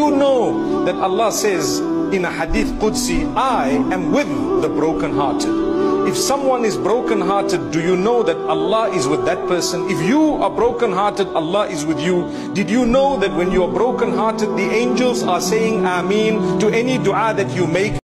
you know that Allah says in a hadith Qudsi, I am with the broken-hearted? If someone is broken-hearted, do you know that Allah is with that person? If you are broken-hearted, Allah is with you. Did you know that when you are broken-hearted, the angels are saying Ameen to any dua that you make?